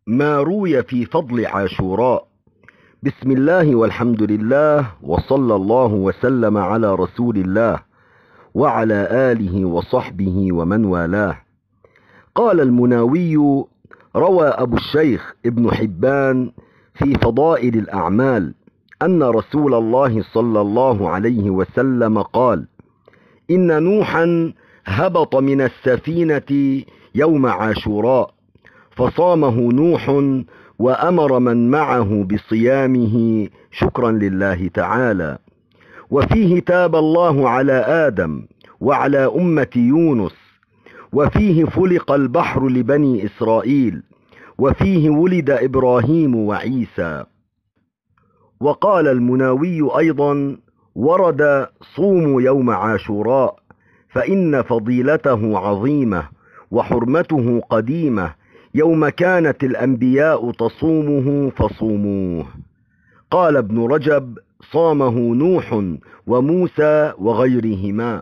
ما روي في فضل عاشوراء. بسم الله والحمد لله وصلى الله وسلم على رسول الله وعلى آله وصحبه ومن والاه. قال المناوي: روى أبو الشيخ ابن حبان في فضائل الأعمال أن رسول الله صلى الله عليه وسلم قال: إن نوحا هبط من السفينة يوم عاشوراء، فصامه نوح وأمر من معه بصيامه شكرا لله تعالى. وفيه تاب الله على آدم وعلى أمة يونس، وفيه فلق البحر لبني إسرائيل، وفيه ولد إبراهيم وعيسى. وقال المناوي أيضا: ورد صوموا يوم عاشوراء، فإن فضيلته عظيمة وحرمته قديمة، يوم كانت الأنبياء تصومه فصوموه. قال ابن رجب: صامه نوح وموسى وغيرهما.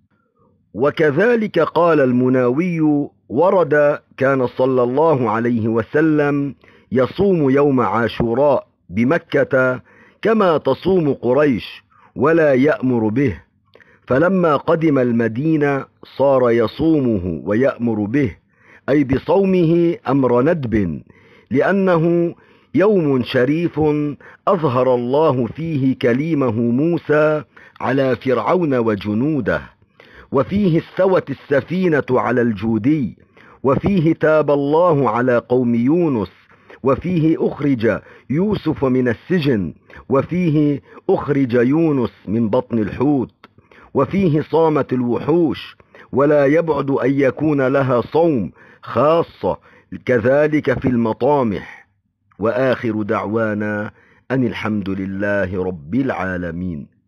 وكذلك قال المناوي: ورد كان صلى الله عليه وسلم يصوم يوم عاشوراء بمكة كما تصوم قريش ولا يأمر به، فلما قدم المدينة صار يصومه ويأمر به، أي بصومه أمر ندب، لأنه يوم شريف أظهر الله فيه كليمه موسى على فرعون وجنوده، وفيه استوت السفينة على الجودي، وفيه تاب الله على قوم يونس، وفيه أخرج يوسف من السجن، وفيه أخرج يونس من بطن الحوت، وفيه صامت الوحوش، ولا يبعد أن يكون لها صوم خاصة كذلك في المطامح. وآخر دعوانا أن الحمد لله رب العالمين.